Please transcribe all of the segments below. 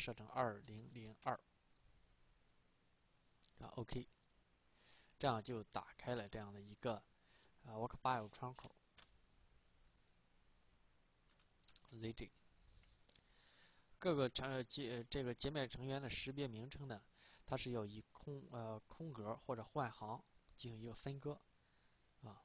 设成2002啊 OK， 这样就打开了这样的一个workfile 窗口 ZJ。各个这个界面成员的识别名称呢，它是要以空格或者换行进行一个分割啊。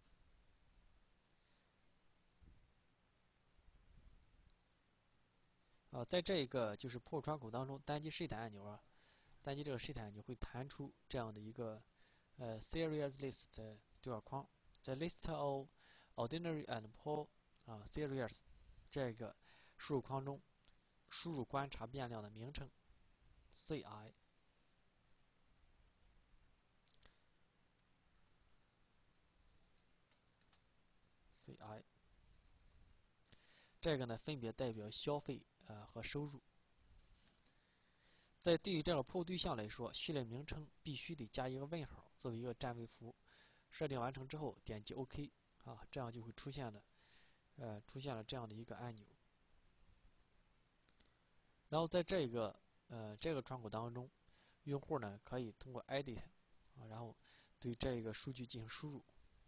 在这个就是 PO 窗口当中，单击 Shift 按钮单击这个 Shift 按钮会弹出这样的一个Series List 对话框，在 List of Ordinary and PO Series 这个输入框中，输入观察变量的名称 CI。这个呢分别代表消费和收入。在对于这个 PO 对象来说，序列名称必须得加一个问号作为一个占位符。设定完成之后，点击 OK 这样就会出现了这样的一个按钮。然后在这个窗口当中，用户呢可以通过 Edit 然后对这个数据进行输入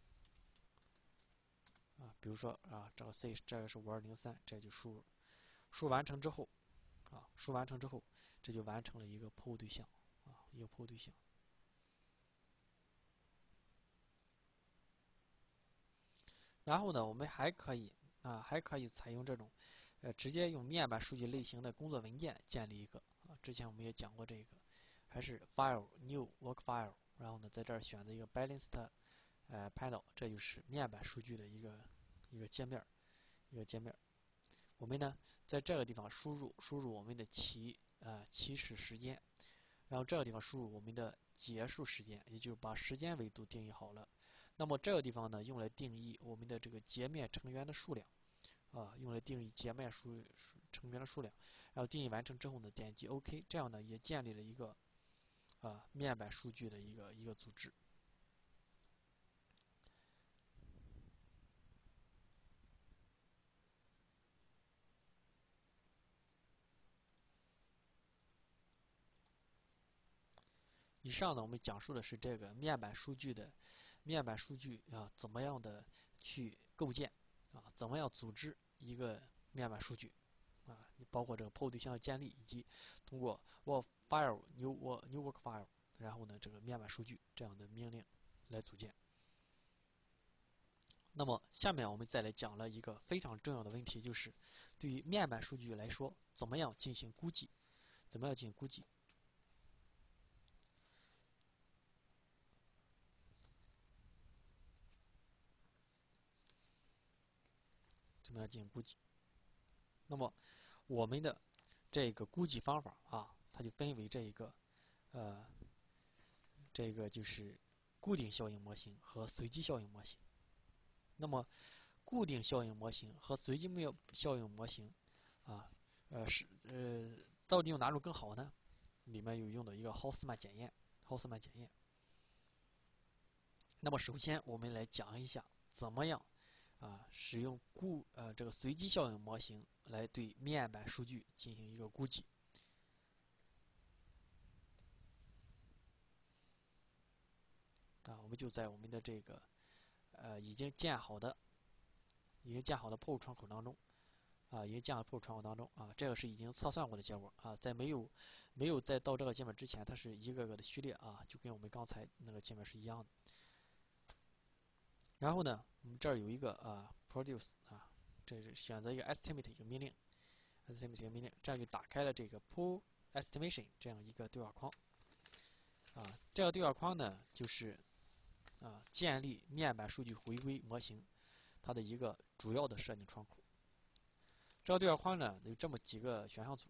比如说这个 C 这个是5203，这就输入完成之后这就完成了一个 PO 对象一个 PO 对象。然后呢，我们还可以采用这种直接用面板数据类型的工作文件建立一个之前我们也讲过这个，还是 File New Workfile， 然后呢在这儿选择一个 Balanced Panel， 这就是面板数据的一个界面。我们呢在这个地方输入我们的起始时间，然后这个地方输入我们的结束时间，也就是把时间维度定义好了。那么这个地方呢，用来定义我们的这个界面成员的数量用来定义界面成员的数量。然后定义完成之后呢，点击 OK， 这样呢也建立了一个面板数据的一个组织。以上呢，我们讲述的是这个面板数据怎么样的去构建怎么样组织一个面板数据包括这个 PO 对象的建立，以及通过 Workfile New Workfile， 然后呢这个面板数据这样的命令来组建。那么下面我们再来讲了一个非常重要的问题，就是对于面板数据来说，怎么样进行估计？怎么样进行估计？怎么样进行估计？那么我们的这个估计方法它就分为这个就是固定效应模型和随机效应模型。那么固定效应模型和随机效应模型到底用哪种更好呢？里面有用的一个豪斯曼检验。那么首先我们来讲一下怎么样使用这个随机效应模型来对面板数据进行一个估计。我们就在我们的这个已经建好的 PO 窗口当中这个是已经测算过的结果在没有再到这个界面之前，它是一个个的序列就跟我们刚才那个界面是一样的。然后呢，我们这儿有一个produce 这是选择一个 estimate 一个命令，这样就打开了这个 PO estimation 这样一个对话框这个对话框呢就是建立面板数据回归模型它的一个主要的设定窗口。这个对话框呢有这么几个选项组，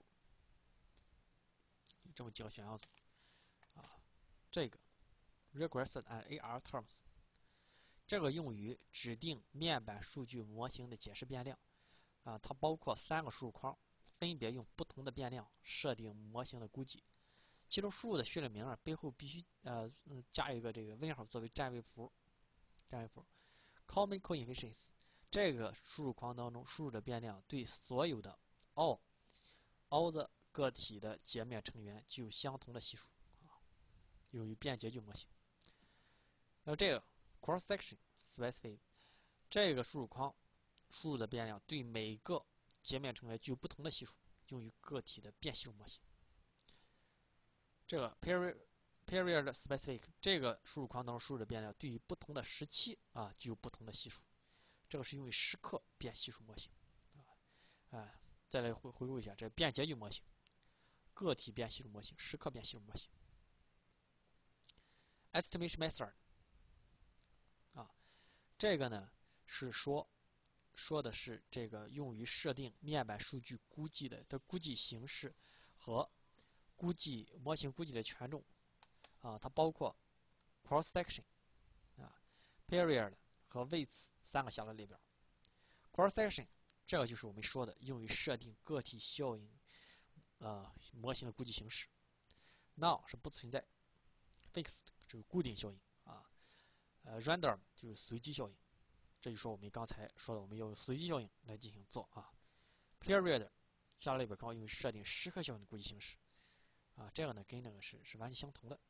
这个 regressed and AR terms， 这个用于指定面板数据模型的解释变量它包括3个输入框，分别用不同的变量设定模型的估计。其中输入的序列名背后必须加一个这个问号作为占位符。Common coefficients 这个输入框当中输入的变量对所有的all the 个体的截面成员具有相同的系数，用于便捷距模型。那这个 cross section specific 这个输入框输入的变量对每个截面成员具有不同的系数，用于个体的变系数模型。这个 period specific 这个输入框当中输入的变量对于不同的时期具有不同的系数，这个是用于时刻变系数模型。再来回顾一下这便捷距模型、个体变系数模型、时刻变系数模型。estimation method 这个呢是说的是这个用于设定面板数据估计的估计形式和模型估计的权重它包括 cross section period 和 weights 3个下拉列表。cross section 这个就是我们说的用于设定个体效应模型的估计形式。null 是不存在 ，fixed 就是固定效应random 就是随机效应。这就说我们刚才说的，我们要用随机效应来进行做period 下拉列表可以用于设定时刻效应的估计形式这个呢跟那个是完全相同的，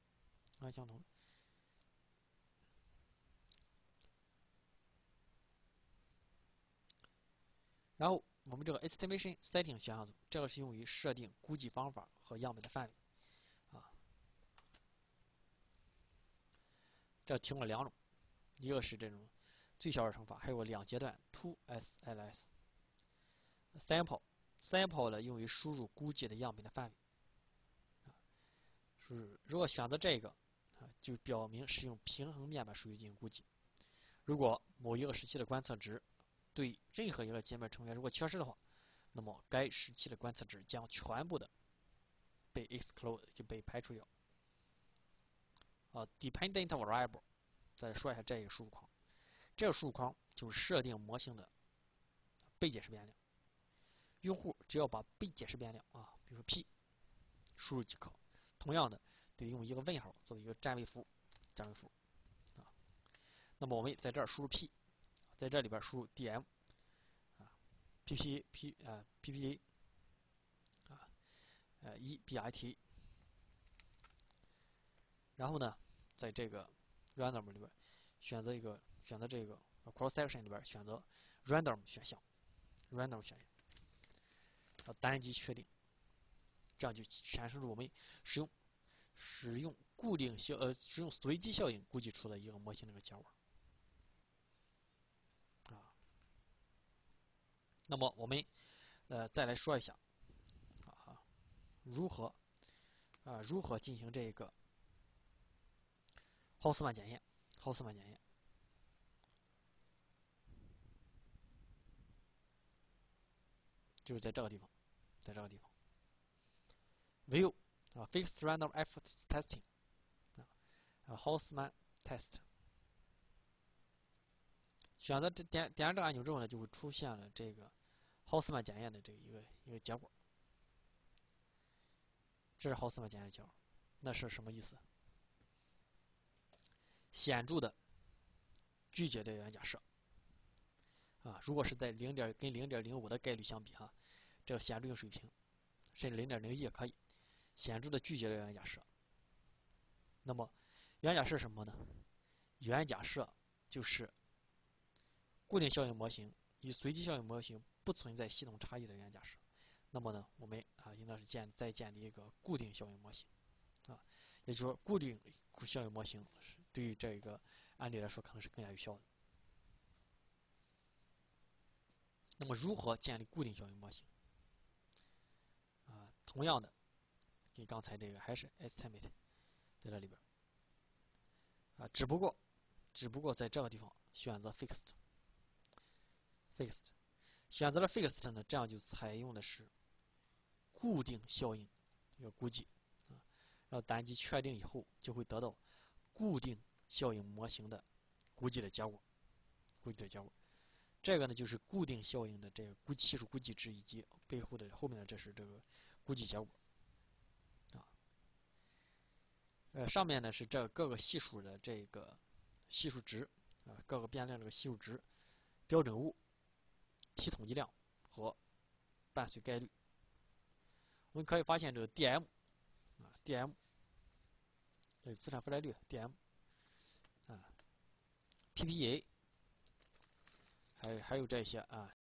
然后我们这个 estimation setting 选项组，这个是用于设定估计方法和样本的范围这提供了2种，一个是这种最小的乘法，还有个2阶段 2SLS sample 呢用于输入估计的样本的范围如果选择这个就表明是用平衡面板数据进行估计。如果某一个时期的观测值对任何一个截面成员如果缺失的话，那么该时期的观测值将全部的被 exclude 就被排除掉。dependent variable 再说一下这个输入框，这个输入框就是设定模型的被解释变量。用户只要把被解释变量比如说 p 输入即可。同样的，得用一个问号作为一个占位符，那么我们在这儿输入 p， 在这里边输入 dm ppa 1bit， 然后呢，在这个 random 里边选择这个 cross section 里边选择 random 选项，单击确定，这样就产生出我们使用随机效应估计出的一个模型的一个结果那么我们再来说一下如何进行这个豪斯曼检验。就是在这个地方view fixed random effort testing Hausman test 选择点这个按钮之后呢，就会出现了这个豪斯曼检验的这一个结果。这是豪斯曼检验的结果，那是什么意思？显著的拒绝的原假设如果是在跟 0.05 的概率相比这个显著性水平，甚至 0.01 也可以，显著的拒绝了原假设。那么原假设是什么呢？原假设就是固定效应模型与随机效应模型不存在系统差异的原假设。那么呢，我们应当是再建立一个固定效应模型也就是说固定效应模型对于这个案例来说可能是更加有效的。那么如何建立固定效应模型同样的跟刚才这个还是 estimate 在这里边只不过在这个地方选择 fixed 选择了 fixed 呢，这样就采用的是固定效应一个估计然后单击确定以后就会得到固定效应模型的估计的结果。这个呢就是固定效应的这个系数估计值以及背后的后面的这是这个估计结果上面呢是这各个系数的这个系数值各个变量这个系数值、标准物、t统计量和伴随概率。 我们可以发现这个 DM 这个资产负债率 DM 啊 PPA 还有这些啊。